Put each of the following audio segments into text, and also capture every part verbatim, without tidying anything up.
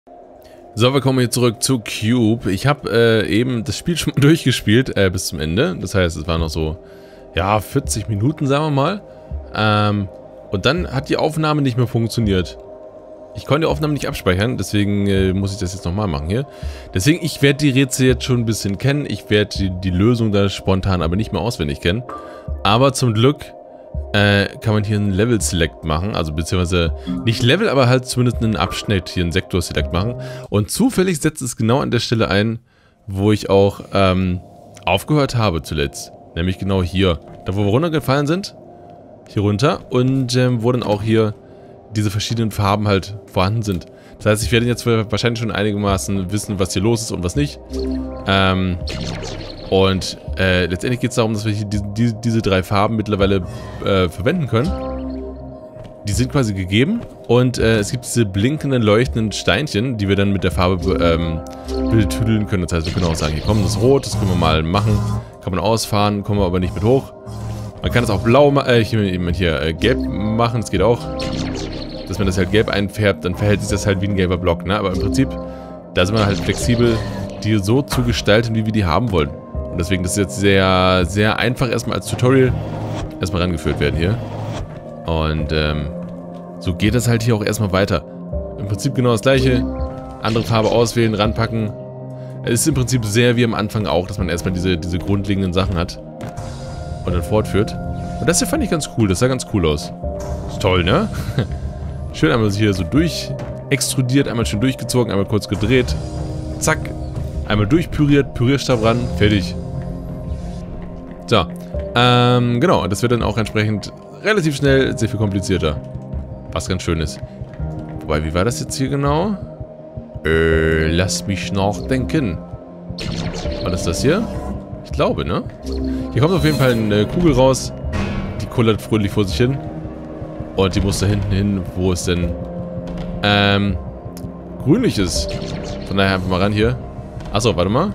So, wir kommen hier zurück zu Cube. Ich habe äh, eben das Spiel schon mal durchgespielt, äh, bis zum Ende. Das heißt, es waren noch so, ja, vierzig Minuten, sagen wir mal. Ähm, und dann hat die Aufnahme nicht mehr funktioniert. Ich konnte die Aufnahme nicht abspeichern, deswegen äh, muss ich das jetzt nochmal machen hier. Deswegen, ich werde die Rätsel jetzt schon ein bisschen kennen. Ich werde die, die Lösung da spontan aber nicht mehr auswendig kennen. Aber zum Glück äh, kann man hier einen Level-Select machen. Also beziehungsweise nicht Level, aber halt zumindest einen Abschnitt, hier einen Sektor-Select machen. Und zufällig setzt es genau an der Stelle ein, wo ich auch ähm, aufgehört habe zuletzt. Nämlich genau hier. Da, wo wir runtergefallen sind. Hier runter. Und ähm, wo dann auch hier diese verschiedenen Farben halt vorhanden sind. Das heißt, ich werde jetzt wahrscheinlich schon einigermaßen wissen, was hier los ist und was nicht. Ähm, und äh, letztendlich geht es darum, dass wir hier die, die, diese drei Farben mittlerweile äh, verwenden können. Die sind quasi gegeben. Und äh, es gibt diese blinkenden, leuchtenden Steinchen, die wir dann mit der Farbe ähm, betüdeln können. Das heißt, wir können auch sagen, hier kommt das Rot, das können wir mal machen. Kann man ausfahren, kommen wir aber nicht mit hoch. Man kann es auch blau, äh, hier, hier äh, gelb machen, das geht auch. Dass man das halt gelb einfärbt, dann verhält sich das halt wie ein gelber Block, ne? Aber im Prinzip, da sind wir halt flexibel, die so zu gestalten, wie wir die haben wollen. Und deswegen, das ist jetzt sehr, sehr einfach erstmal als Tutorial erstmal rangeführt werden hier. Und ähm, so geht das halt hier auch erstmal weiter. Im Prinzip genau das gleiche. Andere Farbe auswählen, ranpacken. Es ist im Prinzip sehr wie am Anfang auch, dass man erstmal diese, diese grundlegenden Sachen hat. Und dann fortführt. Und das hier fand ich ganz cool, das sah ganz cool aus. Ist toll, ne? Schön einmal hier so durch extrudiert, einmal schön durchgezogen, einmal kurz gedreht. Zack. Einmal durchpüriert, Pürierstab ran, fertig. So. Ähm, genau. Das wird dann auch entsprechend relativ schnell sehr viel komplizierter. Was ganz schön ist. Wobei, wie war das jetzt hier genau? Äh, lass mich nachdenken. War das das hier? Ich glaube, ne? Hier kommt auf jeden Fall eine Kugel raus. Die kullert fröhlich vor sich hin. Und die muss da hinten hin, wo es denn ähm, grünlich ist. Von daher einfach mal ran hier. Achso, warte mal.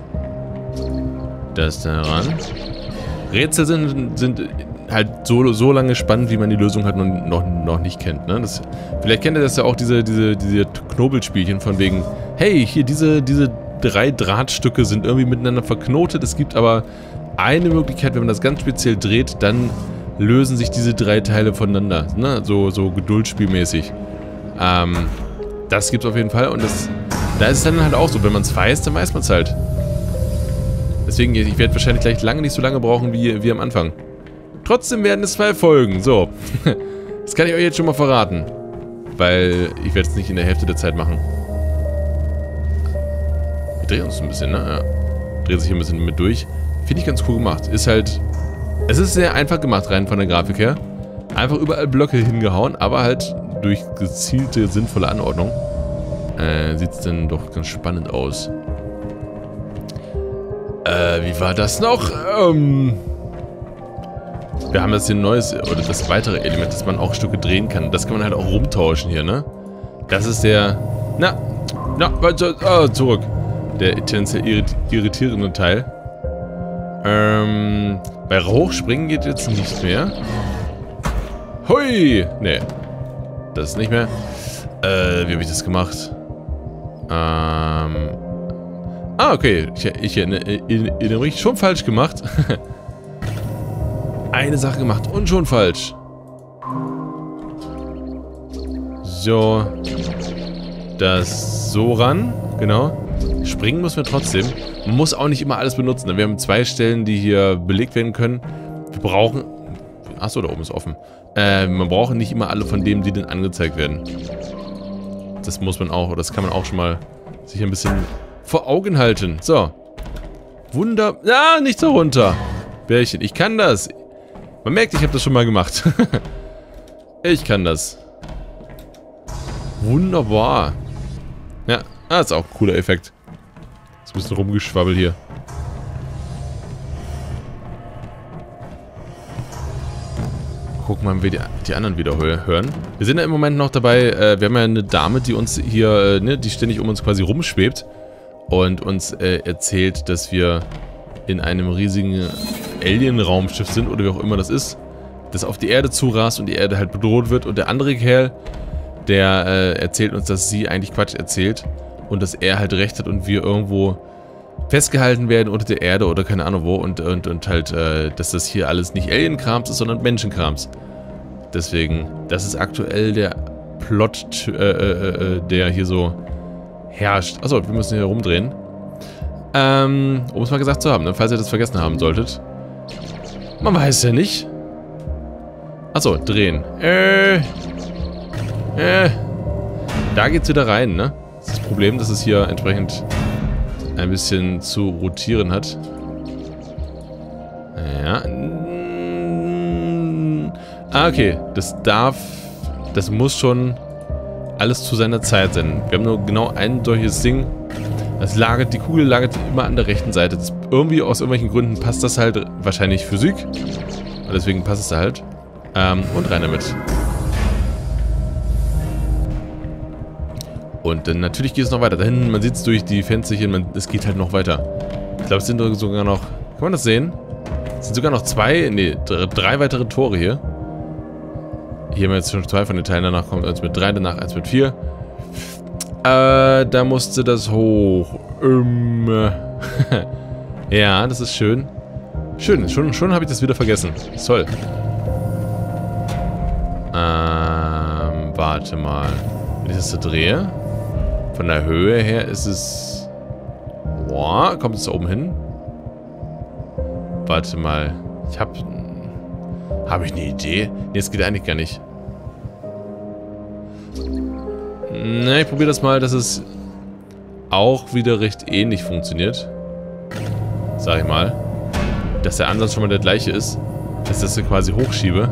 Das da ran. Rätsel sind, sind halt so, so lange spannend, wie man die Lösung halt noch, noch, noch nicht kennt. Ne? Das, vielleicht kennt ihr das ja auch, diese, diese, diese Knobelspielchen von wegen, hey, hier diese, diese drei Drahtstücke sind irgendwie miteinander verknotet. Es gibt aber eine Möglichkeit, wenn man das ganz speziell dreht, dann lösen sich diese drei Teile voneinander, ne? So, so Geduldsspielmäßig. Ähm, das gibt's auf jeden Fall und das, da ist es dann halt auch so, wenn man es weiß, dann weiß man es halt. Deswegen, ich werde wahrscheinlich gleich lange nicht so lange brauchen wie, wie am Anfang. Trotzdem werden es zwei Folgen, so. Das kann ich euch jetzt schon mal verraten. Weil ich werde es nicht in der Hälfte der Zeit machen. Wir drehen uns ein bisschen, ne? Ja. Dreht sich hier ein bisschen mit durch. Finde ich ganz cool gemacht. Ist halt... Es ist sehr einfach gemacht, rein von der Grafik her. Einfach überall Blöcke hingehauen, aber halt durch gezielte, sinnvolle Anordnung. Äh, sieht es dann doch ganz spannend aus. Äh, wie war das noch? Ähm, wir haben jetzt hier ein neues, oder das weitere Element, dass man auch Stücke drehen kann. Das kann man halt auch rumtauschen hier, ne? Das ist der, na, na, oh, zurück. Der tendenziell irritierende Teil. Ähm, bei Hochspringen geht jetzt nicht mehr. Hui! Nee. Das ist nicht mehr. Äh, wie habe ich das gemacht? Ähm. Ah, okay. Ich, ich erinnere mich schon falsch gemacht. Eine Sache gemacht und schon falsch. So. Das so ran. Genau. Springen müssen wir trotzdem. Man muss auch nicht immer alles benutzen. Wir haben zwei Stellen, die hier belegt werden können. Wir brauchen... Achso, da oben ist offen. Äh, man braucht nicht immer alle von denen, die dann angezeigt werden. Das muss man auch, oder das kann man auch schon mal sich ein bisschen vor Augen halten. So. Wunder... Ah, nicht so runter. Bärchen, ich kann das. Man merkt, ich habe das schon mal gemacht. Ich kann das. Wunderbar. Ja, ah, ist auch ein cooler Effekt. Ist ein bisschen rumgeschwabbelt hier. Gucken wir mal, wie die, die anderen wieder hören. Wir sind ja im Moment noch dabei, äh, wir haben ja eine Dame, die uns hier, äh, ne, die ständig um uns quasi rumschwebt. Und uns äh, erzählt, dass wir in einem riesigen Alien-Raumschiff sind, oder wie auch immer das ist. Das auf die Erde zurast und die Erde halt bedroht wird. Und der andere Kerl, der äh, erzählt uns, dass sie eigentlich Quatsch erzählt. und dass er halt recht hat und wir irgendwo festgehalten werden unter der Erde oder keine Ahnung wo und, und, und halt, äh, dass das hier alles nicht Alien-Krams ist, sondern Menschenkrams. Deswegen, das ist aktuell der Plot, äh, äh, äh, der hier so herrscht. Achso, wir müssen hier rumdrehen. Ähm, um es mal gesagt zu haben, ne? Falls ihr das vergessen haben solltet. Man weiß ja nicht. Achso, drehen. Äh. Äh. Da geht's wieder rein, ne? Das ist das Problem, dass es hier entsprechend ein bisschen zu rotieren hat. Ja. Ah, okay. Das darf... Das muss schon alles zu seiner Zeit sein. Wir haben nur genau ein solches Ding. Das lagert, die Kugel lagert immer an der rechten Seite. Das, irgendwie aus irgendwelchen Gründen passt das halt, wahrscheinlich Physik. Und deswegen passt es da halt. Ähm, und rein damit. Und dann natürlich geht es noch weiter. Da hinten, man sieht es durch die Fensterchen, man, es geht halt noch weiter. Ich glaube, es sind sogar noch, kann man das sehen? Es sind sogar noch zwei, nee, drei weitere Tore hier. Hier haben wir jetzt schon zwei von den Teilen, danach kommt eins mit drei, danach eins mit vier. Äh, da musste das hoch. Ähm, ja, das ist schön. Schön, schon, schon habe ich das wieder vergessen. Ist toll. Ähm, warte mal. Wenn ich das so drehe, von der Höhe her ist es... Boah, kommt es da oben hin? Warte mal. Ich habe... Habe ich eine Idee? Nee, das geht eigentlich gar nicht. Na, ich probiere das mal, dass es auch wieder recht ähnlich funktioniert. Sag ich mal. Dass der Ansatz schon mal der gleiche ist. Dass ich das hier quasi hochschiebe.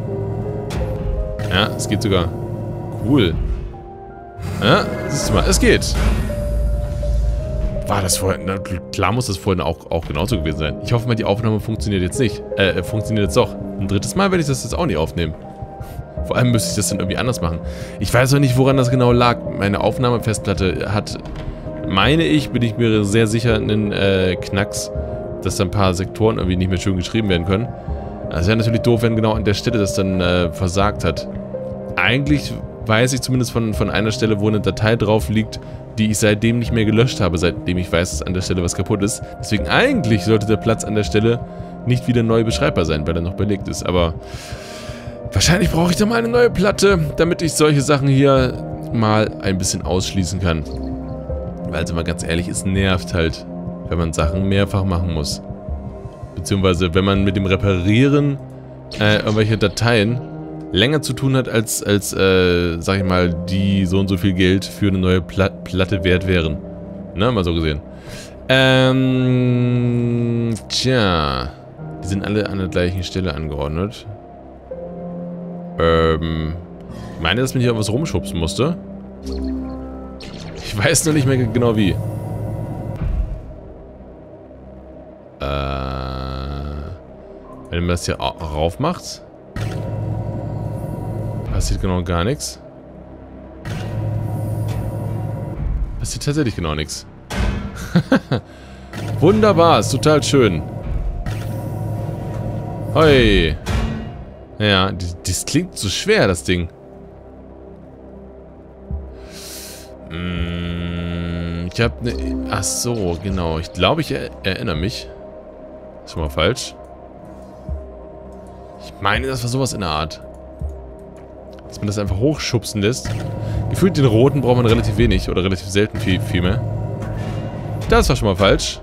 Ja, es geht sogar. Cool. Ja, siehst du mal, es geht. War das vorhin... Na, klar muss das vorhin auch, auch genauso gewesen sein. Ich hoffe mal, die Aufnahme funktioniert jetzt nicht. Äh, funktioniert jetzt doch. Ein drittes Mal werde ich das jetzt auch nicht aufnehmen. Vor allem müsste ich das dann irgendwie anders machen. Ich weiß auch nicht, woran das genau lag. Meine Aufnahmefestplatte hat, meine ich, bin ich mir sehr sicher, einen äh, Knacks, dass da ein paar Sektoren irgendwie nicht mehr schön geschrieben werden können. Das wäre natürlich doof, wenn genau an der Stelle das dann äh, versagt hat. Eigentlich weiß ich zumindest von, von einer Stelle, wo eine Datei drauf liegt, die ich seitdem nicht mehr gelöscht habe, seitdem ich weiß, dass an der Stelle was kaputt ist. Deswegen eigentlich sollte der Platz an der Stelle nicht wieder neu beschreibbar sein, weil er noch belegt ist. Aber wahrscheinlich brauche ich da mal eine neue Platte, damit ich solche Sachen hier mal ein bisschen ausschließen kann. Weil, also mal ganz ehrlich, es nervt halt, wenn man Sachen mehrfach machen muss. Beziehungsweise, wenn man mit dem Reparieren äh, irgendwelche Dateien länger zu tun hat, als, als äh, sag ich mal, die so und so viel Geld für eine neue Pla Platte wert wären. Ne, mal so gesehen. Ähm, tja. Die sind alle an der gleichen Stelle angeordnet. Ähm, ich meine, dass man hier was rumschubsen musste. Ich weiß noch nicht mehr genau wie. Äh, wenn man das hier rauf macht, passiert genau gar nichts. Passiert tatsächlich genau nichts. Wunderbar, ist total schön. Hoi. Ja, das klingt so schwer, das Ding. Hm, ich hab ne... Ach so, genau. Ich glaube, ich er erinnere mich. Ist schon mal falsch. Ich meine, das war sowas in der Art. Dass man das einfach hochschubsen lässt. Gefühlt den roten braucht man relativ wenig. Oder relativ selten viel, viel mehr. Das war schon mal falsch.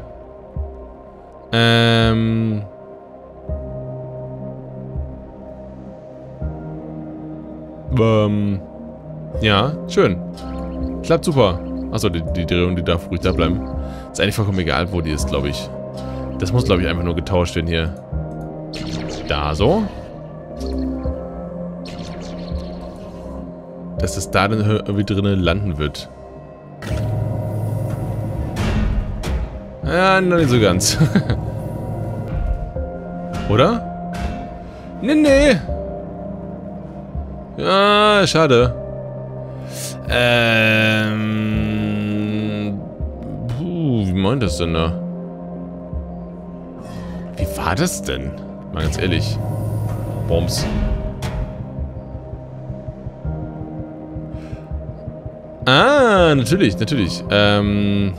Ähm... Ähm... Ja, schön. Klappt super. Achso, die, die Drehung, die darf ruhig da bleiben. Ist eigentlich vollkommen egal, wo die ist, glaube ich. Das muss, glaube ich, einfach nur getauscht werden hier. Da so. Dass es da dann irgendwie drinnen landen wird. Ja, noch nicht so ganz. Oder? Nee, nee. Ja, schade. Ähm... Puh, wie meint das denn da? Wie war das denn? Mal ganz ehrlich. Bombs. Ah, natürlich, natürlich. Ähm...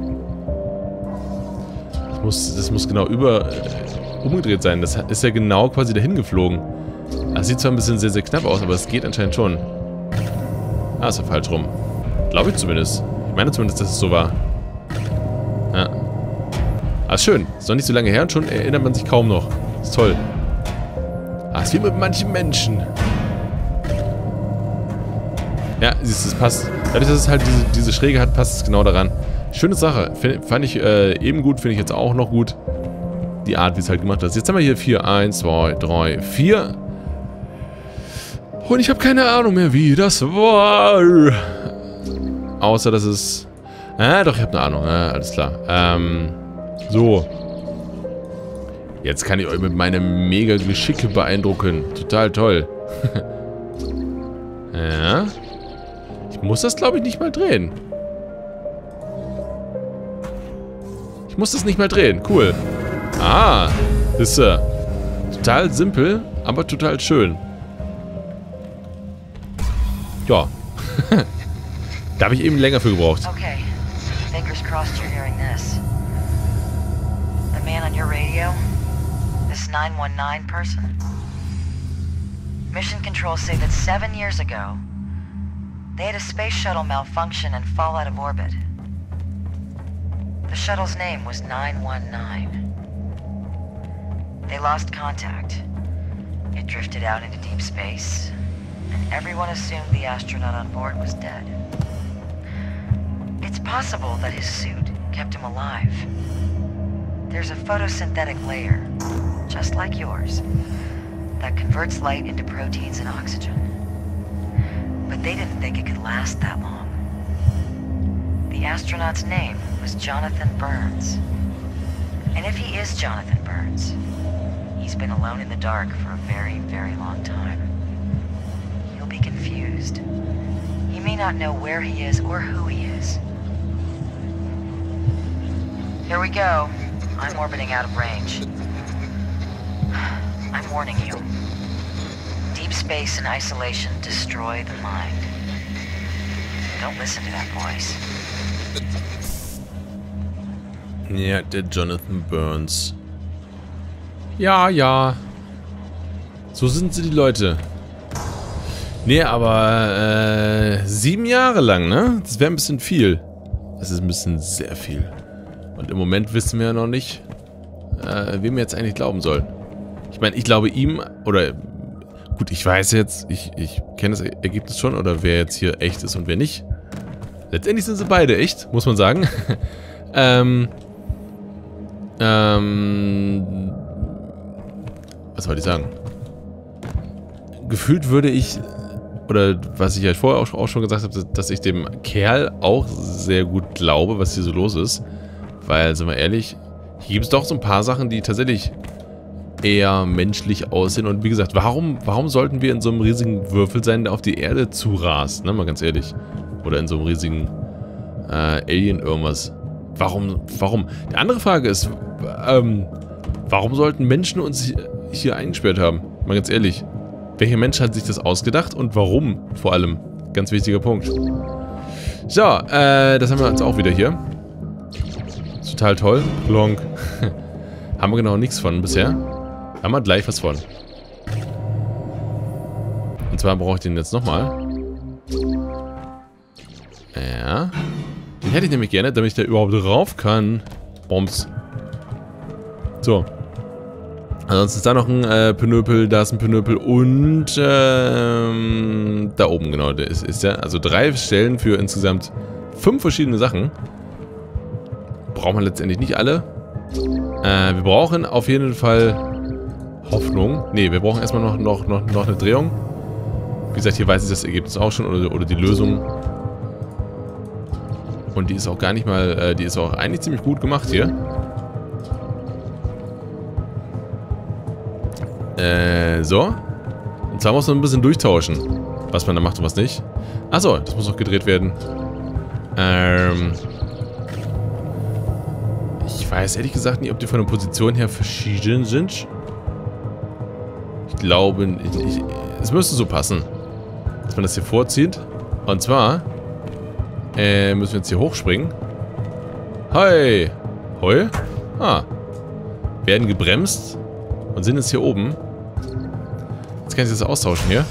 Das muss, das muss genau über... Äh, umgedreht sein. Das ist ja genau quasi dahin geflogen. Das sieht zwar ein bisschen sehr, sehr knapp aus, aber es geht anscheinend schon. Ah, ist ja falsch rum. Glaube ich zumindest. Ich meine zumindest, dass es so war. Ja. Ah, ist schön. Ist noch nicht so lange her und schon erinnert man sich kaum noch. Ist toll. Ah, ist wie mit manchen Menschen. Ja, siehst du, es passt. Dadurch, dass es halt diese, diese Schräge hat, passt es genau daran. Schöne Sache. Find, fand ich äh, eben gut, finde ich jetzt auch noch gut. Die Art, wie es halt gemacht ist. Jetzt haben wir hier vier. eins, zwei, drei, vier. Und ich habe keine Ahnung mehr, wie das war. Außer, dass es... Ah, doch, ich habe eine Ahnung. Ah, alles klar. Ähm, so. Jetzt kann ich euch mit meinem mega Geschicke beeindrucken. Total toll. Ja. Ich muss das, glaube ich, nicht mal drehen. Ich muss das nicht mal drehen. Cool. Ah. Ist er. Total simpel, aber total schön. Ja. Da habe ich eben länger für gebraucht. Okay. Fingers crossed you're hearing this. The man on your radio? This nine one nine person? Mission Control say that seven years ago, they had a space shuttle malfunction and fall out of orbit. The shuttle's name was nine one nine. They lost contact. It drifted out into deep space, and everyone assumed the astronaut on board was dead. It's possible that his suit kept him alive. There's a photosynthetic layer, just like yours, that converts light into proteins and oxygen. But they didn't think it could last that long. The astronaut's name was Jonathan Burns. And if he is Jonathan Burns, he's been alone in the dark for a very, very long time. He'll be confused. He may not know where he is or who he is. Here we go. I'm orbiting out of range. I'm warning you. Deep space and isolation destroy the mind. Don't listen to that voice. Ja, der Jonathan Burns. Ja, ja. So sind sie, die Leute. Nee, aber äh, sieben Jahre lang, ne? Das wäre ein bisschen viel. Das ist ein bisschen sehr viel. Und im Moment wissen wir ja noch nicht, äh, wem wir jetzt eigentlich glauben sollen. Ich meine, ich glaube ihm, oder gut, ich weiß jetzt, ich, ich kenne das Ergebnis schon, oder wer jetzt hier echt ist und wer nicht. Letztendlich sind sie beide echt, muss man sagen. ähm, ähm, was wollte ich sagen? Gefühlt würde ich, oder was ich ja vorher auch, auch schon gesagt habe, dass ich dem Kerl auch sehr gut glaube, was hier so los ist. Weil, sind wir ehrlich, hier gibt es doch so ein paar Sachen, die tatsächlich eher menschlich aussehen. Und wie gesagt, warum, warum sollten wir in so einem riesigen Würfel sein, der auf die Erde zurast, ne, mal ganz ehrlich. Oder in so einem riesigen äh, Alien-Irgendwas. Warum, warum? Die andere Frage ist, ähm, warum sollten Menschen uns hier eingesperrt haben? Mal ganz ehrlich. Welcher Mensch hat sich das ausgedacht und warum vor allem? Ganz wichtiger Punkt. So, äh, das haben wir jetzt auch wieder hier. Total toll. Long. Haben wir genau nichts von bisher. Haben wir gleich was von. Und zwar brauche ich den jetzt nochmal. Ja. Den hätte ich nämlich gerne, damit ich da überhaupt rauf kann. Bombs. So. Ansonsten ist da noch ein äh, Pinöpel, da ist ein Pinöpel und ähm, da oben, genau, der ist, ist der. Also drei Stellen für insgesamt fünf verschiedene Sachen. Braucht man letztendlich nicht alle. Äh, wir brauchen auf jeden Fall Hoffnung. Ne, wir brauchen erstmal noch, noch, noch, noch eine Drehung. Wie gesagt, hier weiß ich das Ergebnis auch schon oder, oder die Lösung. Und die ist auch gar nicht mal, äh, die ist auch eigentlich ziemlich gut gemacht hier. Äh, so. Und zwar muss man ein bisschen durchtauschen, was man da macht und was nicht. Achso, das muss noch gedreht werden. Ähm... Ich weiß ehrlich gesagt nicht, ob die von der Position her verschieden sind. Ich glaube, ich, ich, es müsste so passen, dass man das hier vorzieht. Und zwar Äh, müssen wir jetzt hier hochspringen. Hi. Hoi. Ah. Werden gebremst und sind jetzt hier oben. Jetzt kann ich das austauschen hier.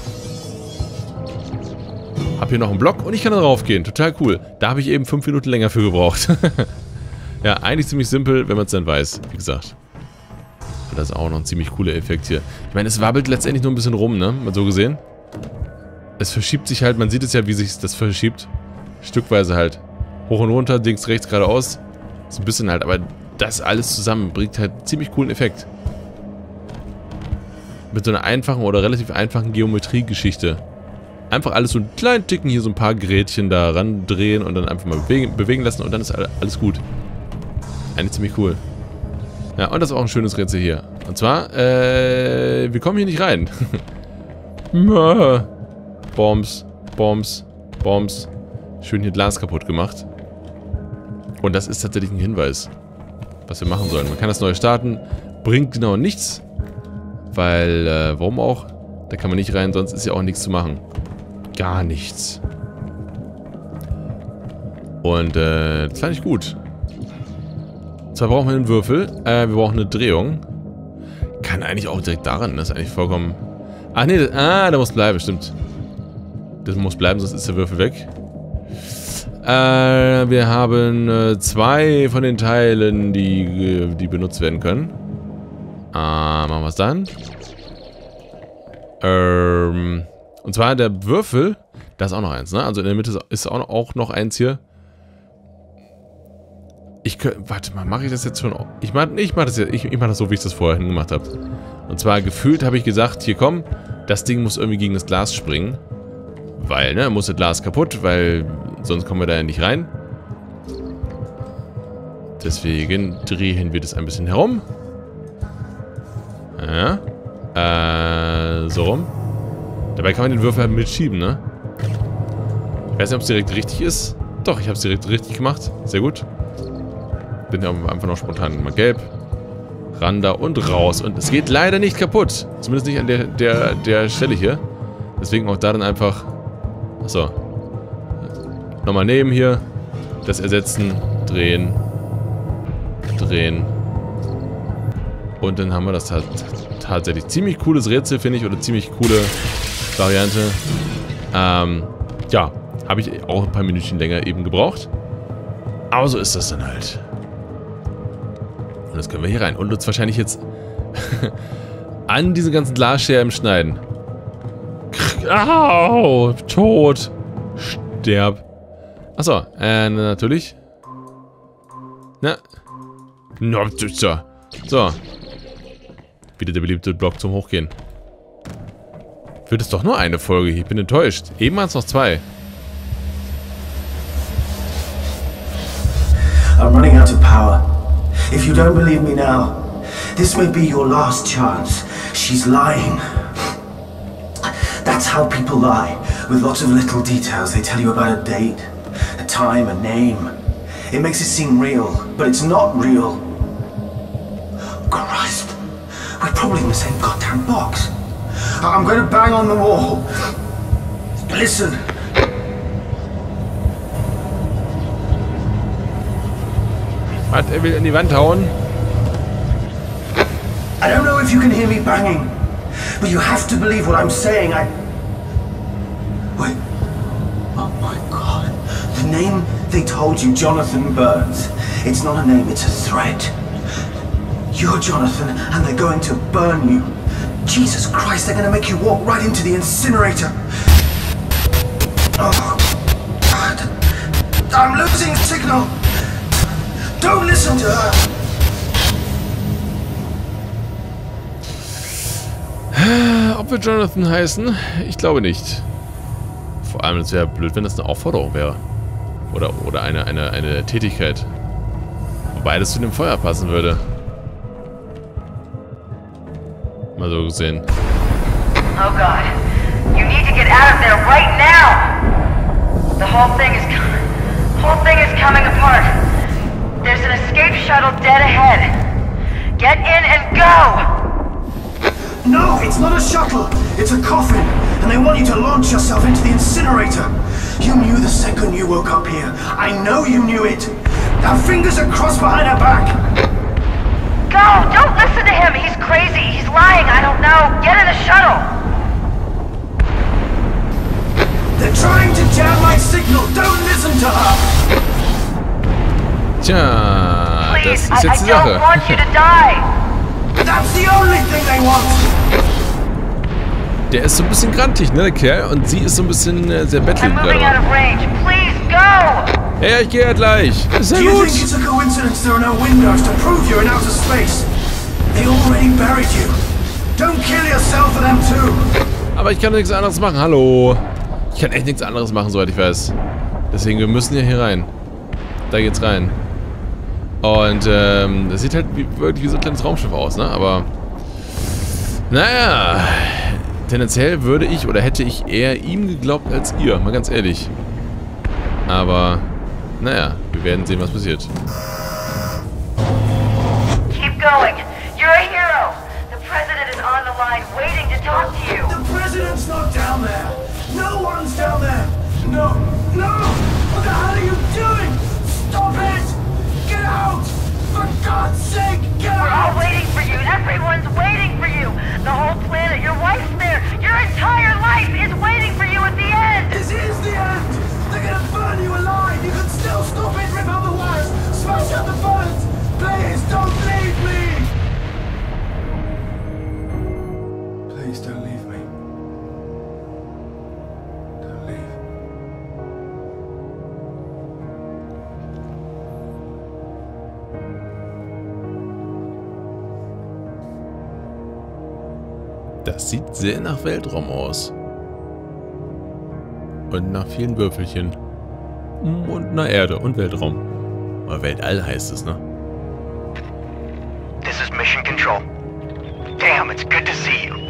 Hab hier noch einen Block und ich kann da drauf gehen. Total cool. Da habe ich eben fünf Minuten länger für gebraucht. Ja, eigentlich ziemlich simpel, wenn man es dann weiß. Wie gesagt. Und das ist auch noch ein ziemlich cooler Effekt hier. Ich meine, es wabbelt letztendlich nur ein bisschen rum, ne? Mal so gesehen. Es verschiebt sich halt, man sieht es ja, wie sich das verschiebt. Stückweise halt. Hoch und runter, links, rechts, geradeaus. So ein bisschen halt, aber das alles zusammen bringt halt einen ziemlich coolen Effekt. Mit so einer einfachen oder relativ einfachen Geometrie-Geschichte. Einfach alles so einen kleinen Ticken, hier so ein paar Gerätchen da ran drehen und dann einfach mal bewegen, bewegen lassen und dann ist alles gut. Eigentlich ziemlich cool. Ja, und das ist auch ein schönes Rätsel hier. Und zwar, äh, wir kommen hier nicht rein. Bombs, Bombs, Bombs. Schön hier Glas kaputt gemacht. Und das ist tatsächlich ein Hinweis, was wir machen sollen. Man kann das neu starten, bringt genau nichts. Weil, äh, warum auch? Da kann man nicht rein, sonst ist ja auch nichts zu machen. Gar nichts. Und, äh, das fand ich gut. Zwar brauchen wir einen Würfel, äh, wir brauchen eine Drehung. Kann eigentlich auch direkt daran, das ist eigentlich vollkommen... Ach nee, das, ah, der muss bleiben, stimmt. Das muss bleiben, sonst ist der Würfel weg. Äh, wir haben äh, zwei von den Teilen, die, die benutzt werden können. Äh, machen wir es dann. Ähm, und zwar der Würfel, da ist auch noch eins, ne? Also in der Mitte ist auch, auch noch eins hier. Ich könnte, warte mal, mache ich das jetzt schon? Ich mache ich mach das jetzt, ich, ich mache das so, wie ich das vorhin gemacht habe. Und zwar gefühlt habe ich gesagt, hier komm, das Ding muss irgendwie gegen das Glas springen. Weil, ne, muss das Glas kaputt, weil sonst kommen wir da ja nicht rein. Deswegen drehen wir das ein bisschen herum. Ja. Äh, so rum. Dabei kann man den Würfel halt mitschieben, ne? Ich weiß nicht, ob es direkt richtig ist. Doch, ich habe es direkt richtig gemacht. Sehr gut. Bin ja einfach noch spontan mal gelb. Ran da und raus. Und es geht leider nicht kaputt. Zumindest nicht an der, der, der Stelle hier. Deswegen auch da dann einfach... Achso. Nochmal nehmen hier. Das ersetzen. Drehen. Drehen. Und dann haben wir das halt tatsächlich. Ziemlich cooles Rätsel, finde ich. Oder ziemlich coole Variante. Ähm, ja. Habe ich auch ein paar Minütchen länger eben gebraucht. Aber so ist das dann halt. Und das können wir hier rein. Und uns wahrscheinlich jetzt an diese ganzen Glasscherben schneiden. Au! Tot! Sterb! Achso, äh, natürlich. Na. No, so. Wieder der beliebte Block zum Hochgehen. Wird es doch nur eine Folge? Ich bin enttäuscht. Eben waren es noch zwei. I'm running out of power. If you don't believe me now, this may be your last chance. She's lying. That's how people lie, with lots of little details. They tell you about a date, a time, a name. It makes it seem real, but it's not real. Christ, we're probably in the same goddamn box. I'm going to bang on the wall. Listen. Was, er will in die Wand hauen? I don't know if you can hear me banging, but you have to believe what I'm saying. I... Wait. Oh my God. The name they told you, Jonathan Burns. It's not a name, it's a threat. You're Jonathan, and they're going to burn you. Jesus Christ, they're going to make you walk right into the incinerator. Oh, God. I'm losing signal. Don't listen to her. Ob wir Jonathan heißen? Ich glaube nicht. Vor allem, es wäre blöd, wenn das eine Aufforderung wäre. Oder, oder eine, eine, eine Tätigkeit. Wobei das zu dem Feuer passen würde. Mal so gesehen. Oh God. You need to get out of there right now! The whole thing is coming. Whole thing is coming apart. There's an escape shuttle dead ahead. Get in and go! No, it's not a shuttle. It's a coffin. And they want you to launch yourself into the incinerator. You knew the second you woke up here. I know you knew it. Our fingers are crossed behind our back. Go! Don't listen to him! He's crazy! He's lying! I don't know! Get in the shuttle! They're trying to jam my signal! Don't listen to her! Tja, das Please, ist I, I jetzt die don't Sache. want you to die! That's the only thing they want! Der ist so ein bisschen grantig, ne, der Kerl? Und sie ist so ein bisschen äh, sehr I'm bettelnd moving out gerade. of range. Please, go! Ja, ich gehe ja gleich. Ist ja Do you gut. think it's a coincidence there are no windows to prove you're in outer space? They already buried you. Don't kill yourself for them too. Aber ich kann nichts anderes machen. Hallo. Ich kann echt nichts anderes machen, soweit ich weiß. Deswegen, wir müssen ja hier rein. Da geht's rein. Und, ähm, das sieht halt wie, wirklich wie so ein kleines Raumschiff aus, ne? Aber, naja, tendenziell würde ich oder hätte ich eher ihm geglaubt als ihr, mal ganz ehrlich. Aber, naja, wir werden sehen, was passiert. Keep going. You're a hero. The president is on the line waiting to talk to you. The president's not down there. No one's down there. No, no. What the hell are you doing? Stop it. Get out. For God's sake, get We're all out. waiting for you. Everyone's waiting for you. The whole planet, your wife's there. Your entire life is waiting for you at the end. This is the end. They're gonna burn you alive. You can still stop it. Rip out the wires. Smash out the phones. Please don't leave me. Please don't leave me. Don't leave. Das sieht sehr nach Weltraum aus. Und nach vielen Würfelchen. Und nach Erde und Weltraum. Aber Weltall heißt es, ne? This is Mission Control. Damn, it's good to see you.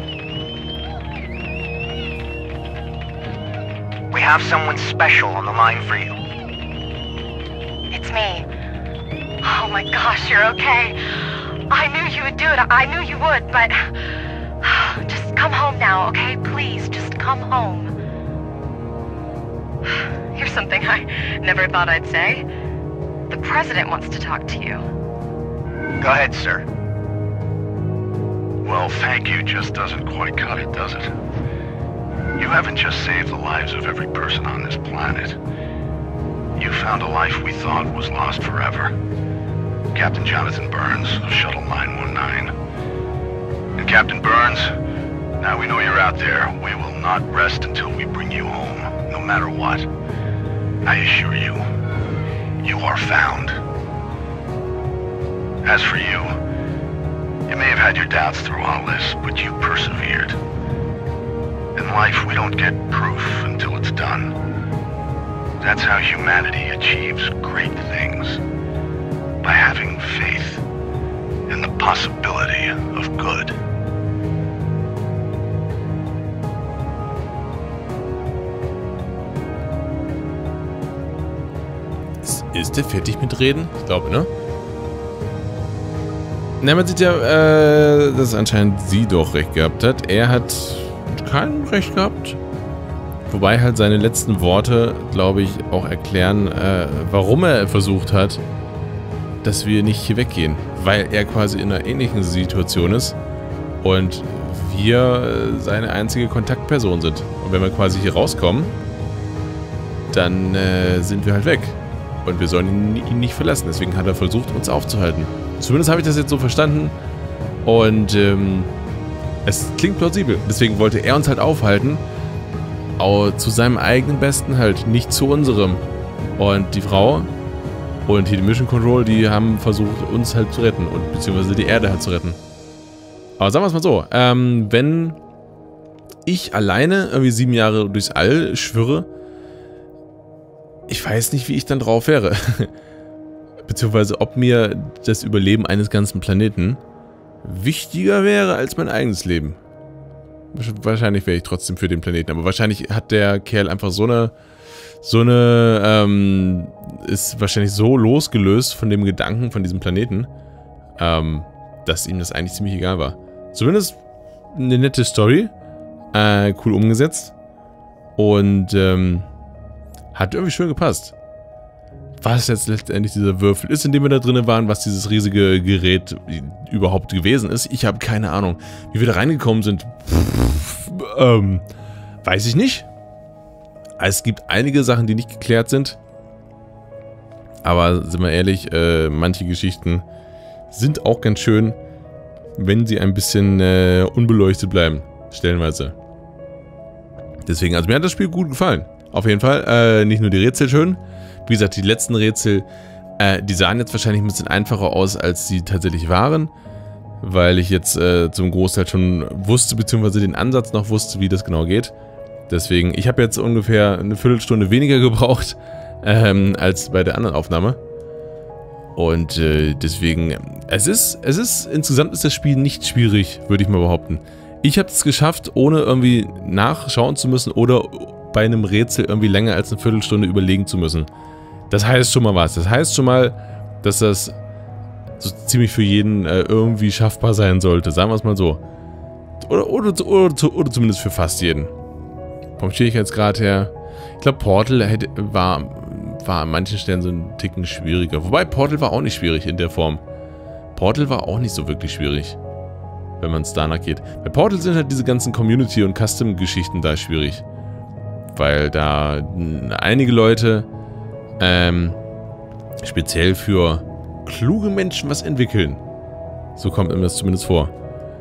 We have someone special on the line for you. It's me. Oh my gosh, you're okay. I knew you would do it. I knew you would, but just come home now, okay? Please, just come home. Here's something I never thought I'd say. The president wants to talk to you. Go ahead, sir. Well, thank you just doesn't quite cut it, does it? You haven't just saved the lives of every person on this planet. You found a life we thought was lost forever. Captain Jonathan Burns of Shuttle nine one nine. And Captain Burns, now we know you're out there. We will not rest until we bring you home, no matter what. I assure you, you are found. As for you, you may have had your doubts through all this, but you persevered. In life, we don't get proof until it's done. That's how humanity achieves great things. By having faith in the possibility of good. Ist der fertig mit Reden? Ich glaube, ne? Na, man sieht ja, äh, dass anscheinend sie doch recht gehabt hat. Er hat kein Recht gehabt. Wobei halt seine letzten Worte, glaube ich, auch erklären, äh, warum er versucht hat, dass wir nicht hier weggehen. Weil er quasi in einer ähnlichen Situation ist und wir seine einzige Kontaktperson sind. Und wenn wir quasi hier rauskommen, dann äh, sind wir halt weg. Und wir sollen ihn, ihn nicht verlassen. Deswegen hat er versucht, uns aufzuhalten. Zumindest habe ich das jetzt so verstanden. Und ähm, es klingt plausibel. Deswegen wollte er uns halt aufhalten. Aber zu seinem eigenen Besten halt, nicht zu unserem. Und die Frau und hier die Mission Control, die haben versucht, uns halt zu retten. Und beziehungsweise die Erde halt zu retten. Aber sagen wir es mal so. Ähm, wenn ich alleine irgendwie sieben Jahre durchs All schwirre, ich weiß nicht, wie ich dann drauf wäre. Beziehungsweise, ob mir das Überleben eines ganzen Planeten wichtiger wäre als mein eigenes Leben. Wahrscheinlich wäre ich trotzdem für den Planeten. Aber wahrscheinlich hat der Kerl einfach so eine... So eine... Ähm, ist wahrscheinlich so losgelöst von dem Gedanken von diesem Planeten, ähm, dass ihm das eigentlich ziemlich egal war. Zumindest eine nette Story. Äh, cool umgesetzt. Und, ähm... Hat irgendwie schön gepasst. Was jetzt letztendlich dieser Würfel ist, in dem wir da drinnen waren, was dieses riesige Gerät überhaupt gewesen ist, ich habe keine Ahnung. Wie wir da reingekommen sind, pff, ähm, weiß ich nicht. Es gibt einige Sachen, die nicht geklärt sind. Aber sind wir ehrlich, äh, manche Geschichten sind auch ganz schön, wenn sie ein bisschen äh, unbeleuchtet bleiben, stellenweise. Deswegen, also mir hat das Spiel gut gefallen. Auf jeden Fall, äh, nicht nur die Rätsel schön. Wie gesagt, die letzten Rätsel, äh, die sahen jetzt wahrscheinlich ein bisschen einfacher aus, als sie tatsächlich waren. Weil ich jetzt äh, zum Großteil schon wusste, beziehungsweise den Ansatz noch wusste, wie das genau geht. Deswegen, ich habe jetzt ungefähr eine Viertelstunde weniger gebraucht, ähm, als bei der anderen Aufnahme. Und äh, deswegen, es ist, es ist, insgesamt ist das Spiel nicht schwierig, würde ich mal behaupten. Ich habe es geschafft, ohne irgendwie nachschauen zu müssen oder bei einem Rätsel irgendwie länger als eine Viertelstunde überlegen zu müssen. Das heißt schon mal was. Das heißt schon mal, dass das so ziemlich für jeden äh, irgendwie schaffbar sein sollte. Sagen wir es mal so. Oder, oder, oder, oder zumindest für fast jeden. Vom Schwierigkeitsgrad her. Ich glaube, Portal hätte, war, war an manchen Stellen so ein Ticken schwieriger. Wobei, Portal war auch nicht schwierig in der Form. Portal war auch nicht so wirklich schwierig, wenn man es danach geht. Bei Portal sind halt diese ganzen Community- und Custom-Geschichten da schwierig. Weil da einige Leute ähm, speziell für kluge Menschen was entwickeln. So kommt mir das zumindest vor.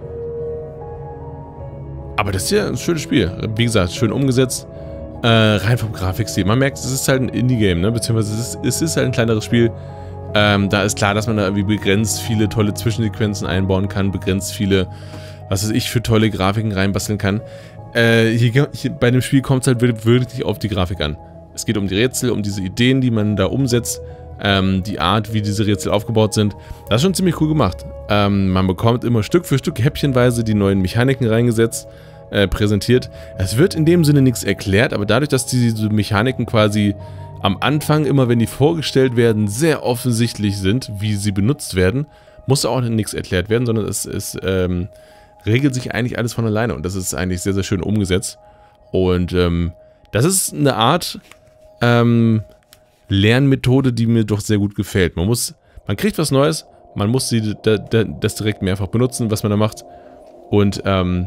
Aber das ist ja ein schönes Spiel. Wie gesagt, schön umgesetzt. Äh, rein vom Grafikstil. Man merkt, es ist halt ein Indie-Game, ne? Beziehungsweise es ist, es ist halt ein kleineres Spiel. Ähm, da ist klar, dass man da irgendwie begrenzt viele tolle Zwischensequenzen einbauen kann, begrenzt viele, was weiß ich, für tolle Grafiken reinbasteln kann. Äh, hier, hier, bei dem Spiel kommt es halt wirklich auf die Grafik an. Es geht um die Rätsel, um diese Ideen, die man da umsetzt, ähm, die Art, wie diese Rätsel aufgebaut sind. Das ist schon ziemlich cool gemacht. Ähm, man bekommt immer Stück für Stück häppchenweise die neuen Mechaniken reingesetzt, äh, präsentiert. Es wird in dem Sinne nichts erklärt, aber dadurch, dass diese Mechaniken quasi am Anfang, immer wenn die vorgestellt werden, sehr offensichtlich sind, wie sie benutzt werden, muss auch nichts erklärt werden, sondern es, es ähm, regelt sich eigentlich alles von alleine und das ist eigentlich sehr, sehr schön umgesetzt. Und ähm, das ist eine Art ähm, Lernmethode, die mir doch sehr gut gefällt. Man muss, man kriegt was Neues, man muss sie, da, da, das direkt mehrfach benutzen, was man da macht. Und ähm,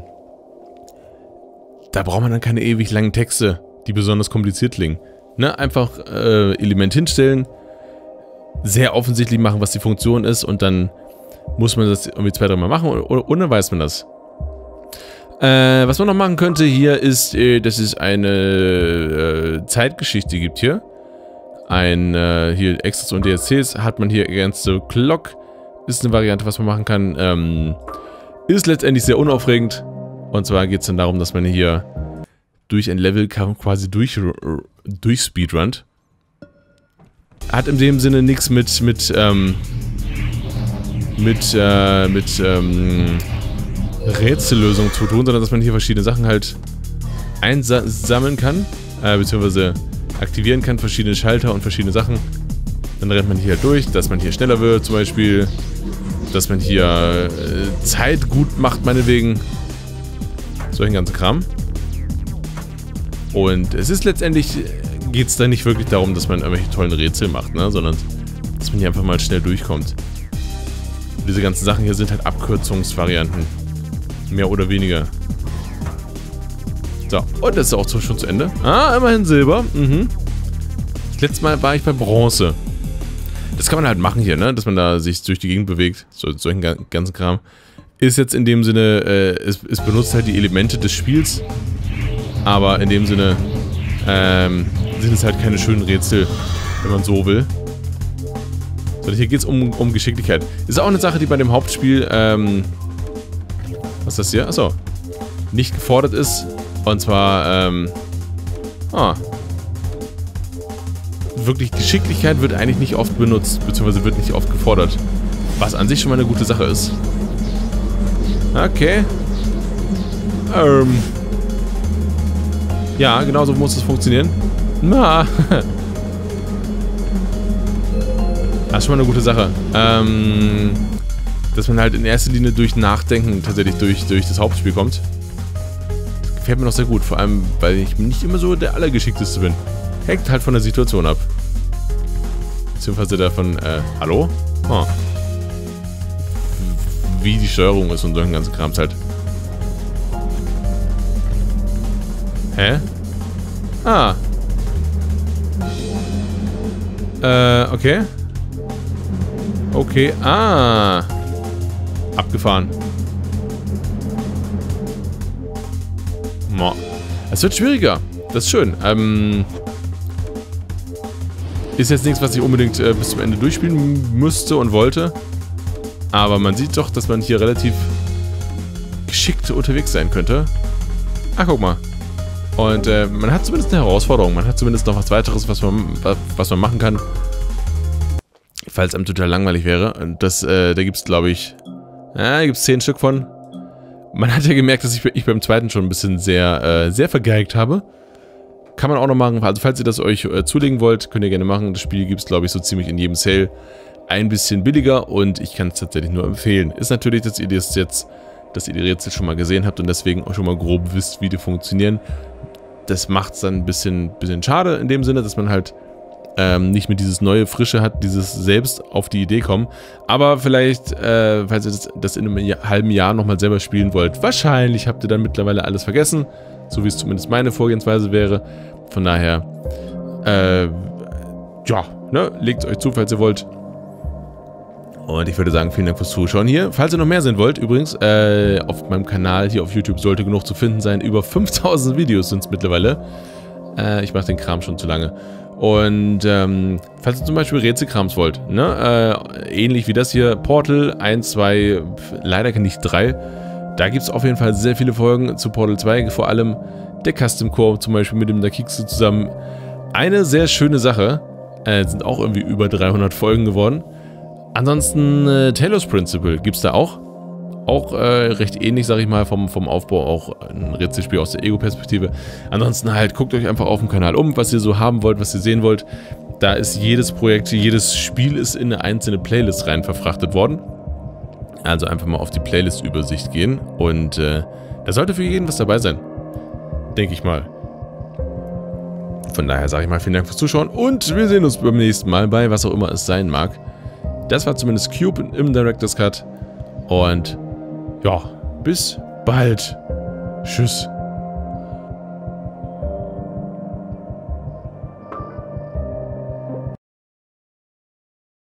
da braucht man dann keine ewig langen Texte, die besonders kompliziert klingen. Ne? Einfach äh, Element hinstellen, sehr offensichtlich machen, was die Funktion ist und dann muss man das irgendwie zwei, drei Mal machen und, und dann weiß man das. Äh, was man noch machen könnte hier ist, äh, dass es eine äh, Zeitgeschichte gibt hier. Ein, äh, hier Extras und D L Cs hat man hier ganze Clock. Ist eine Variante, was man machen kann. Ähm, ist letztendlich sehr unaufregend. Und zwar geht es dann darum, dass man hier durch ein Level quasi durch, durch Speedrunnt. Hat in dem Sinne nichts mit, mit, ähm, mit, äh, mit, ähm, Rätsellösung zu tun, sondern dass man hier verschiedene Sachen halt einsammeln kann, äh, beziehungsweise aktivieren kann, verschiedene Schalter und verschiedene Sachen. Dann rennt man hier halt durch, dass man hier schneller wird zum Beispiel, dass man hier äh, Zeit gut macht meinetwegen. Solchen ganzen Kram. Und es ist letztendlich, geht es da nicht wirklich darum, dass man irgendwelche tollen Rätsel macht, ne? Sondern dass man hier einfach mal schnell durchkommt. Und diese ganzen Sachen hier sind halt Abkürzungsvarianten. Mehr oder weniger. So, und das ist auch schon zu Ende. Ah, immerhin Silber. Mhm. Das letzte Mal war ich bei Bronze. Das kann man halt machen hier, ne? Dass man da sich durch die Gegend bewegt. So, solchen ganzen Kram. Ist jetzt in dem Sinne, äh, es, es benutzt halt die Elemente des Spiels. Aber in dem Sinne, ähm, sind es halt keine schönen Rätsel, wenn man so will. So, hier geht es um, um Geschicklichkeit. Ist auch eine Sache, die bei dem Hauptspiel, ähm, was ist das hier? Achso. Nicht gefordert ist. Und zwar, ähm, ah. Wirklich, Geschicklichkeit wird eigentlich nicht oft benutzt, beziehungsweise wird nicht oft gefordert. Was an sich schon mal eine gute Sache ist. Okay. Ähm. Ja, genau so muss es funktionieren. Na. Das ist schon mal eine gute Sache. Ähm, dass man halt in erster Linie durch Nachdenken tatsächlich durch, durch das Hauptspiel kommt. Das gefällt mir noch sehr gut. Vor allem, weil ich nicht immer so der Allergeschickteste bin. Hängt halt von der Situation ab. Beziehungsweise davon, äh, hallo? Oh. Wie die Steuerung ist und so ein ganzen Krams halt. Hä? Ah. Äh, okay. Okay, ah. Abgefahren. Mo. Es wird schwieriger. Das ist schön. Ähm... Ist jetzt nichts, was ich unbedingt äh, bis zum Ende durchspielen müsste und wollte. Aber man sieht doch, dass man hier relativ geschickt unterwegs sein könnte. Ach, guck mal. Und äh, man hat zumindest eine Herausforderung. Man hat zumindest noch was weiteres, was man, was man machen kann. Falls einem total langweilig wäre. Und das, äh, da gibt es, glaube ich, ja, da gibt es zehn Stück von. Man hat ja gemerkt, dass ich, ich beim zweiten schon ein bisschen sehr, äh, sehr vergeigt habe. Kann man auch noch machen. Also falls ihr das euch äh, zulegen wollt, könnt ihr gerne machen. Das Spiel gibt es, glaube ich, so ziemlich in jedem Sale ein bisschen billiger und ich kann es tatsächlich nur empfehlen. Ist natürlich, dass ihr das jetzt, dass ihr die Rätsel schon mal gesehen habt und deswegen auch schon mal grob wisst, wie die funktionieren. Das macht es dann ein bisschen, bisschen schade in dem Sinne, dass man halt ähm, nicht mehr dieses neue Frische hat, dieses selbst auf die Idee kommen. Aber vielleicht, äh, falls ihr das, das in einem Jahr, halben Jahr nochmal selber spielen wollt, wahrscheinlich habt ihr dann mittlerweile alles vergessen. So wie es zumindest meine Vorgehensweise wäre. Von daher, äh, ja, ne, legt es euch zu, falls ihr wollt. Und ich würde sagen, vielen Dank fürs Zuschauen hier. Falls ihr noch mehr sehen wollt, übrigens, äh, auf meinem Kanal hier auf YouTube sollte genug zu finden sein. Über fünftausend Videos sind es mittlerweile. Äh, ich mache den Kram schon zu lange. Und ähm, falls ihr zum Beispiel Rätselkrams wollt, ne, äh, ähnlich wie das hier, Portal eins, zwei, leider kann ich drei. Da gibt es auf jeden Fall sehr viele Folgen zu Portal zwei, vor allem der Custom Core zum Beispiel mit dem Nakixu zusammen. Eine sehr schöne Sache, äh, sind auch irgendwie über dreihundert Folgen geworden. Ansonsten äh, Talos Principle gibt es da auch. Auch äh, recht ähnlich, sag ich mal, vom, vom Aufbau, auch ein Rätselspiel aus der Ego-Perspektive. Ansonsten halt, guckt euch einfach auf dem Kanal um, was ihr so haben wollt, was ihr sehen wollt. Da ist jedes Projekt, jedes Spiel ist in eine einzelne Playlist rein verfrachtet worden. Also einfach mal auf die Playlist-Übersicht gehen und äh, da sollte für jeden was dabei sein. Denke ich mal. Von daher sage ich mal vielen Dank fürs Zuschauen und wir sehen uns beim nächsten Mal bei was auch immer es sein mag. Das war zumindest Cube im Director's Cut und ja, bis bald. Tschüss.